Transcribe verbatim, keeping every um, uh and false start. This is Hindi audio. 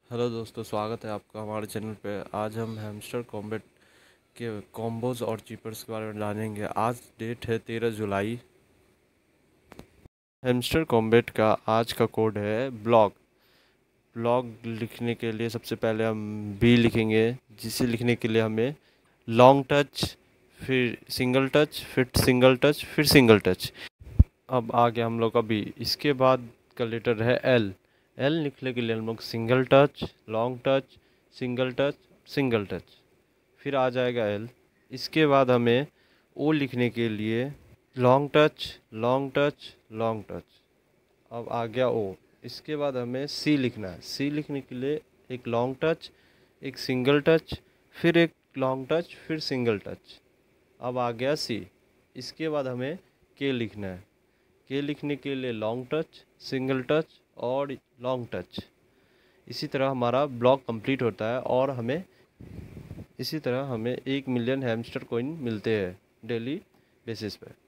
हेलो दोस्तों, स्वागत है आपका हमारे चैनल पे। आज हम हैमस्टर कॉम्बैट के कॉम्बोज और चीपर्स के बारे में जानेंगे। आज डेट है तेरह जुलाई। हैमस्टर कॉम्बैट का आज का कोड है ब्लॉग। ब्लॉग लिखने के लिए सबसे पहले हम बी लिखेंगे, जिसे लिखने के लिए हमें लॉन्ग टच, फिर सिंगल टच, फिर सिंगल टच, फिर सिंगल टच। अब आ गया हम लोग का बी। इसके बाद का लेटर है एल। एल लिखने के लिए हम लोग single touch, long touch, single touch, single touch, फिर आ जाएगा एल। इसके बाद हमें ओ लिखने के लिए long touch, long touch, long touch. अब आ गया ओ। इसके बाद हमें सी लिखना है। सी लिखने के लिए एक लॉन्ग टच, एक सिंगल टच, फिर एक लॉन्ग टच, फिर सिंगल टच। अब आ गया सी। इसके बाद हमें के लिखना है। के लिखने के लिए लॉन्ग टच, सिंगल टच और लॉन्ग टच। इसी तरह हमारा ब्लॉक कंप्लीट होता है और हमें इसी तरह हमें एक मिलियन हैमस्टर कॉइन मिलते हैं डेली बेसिस पे।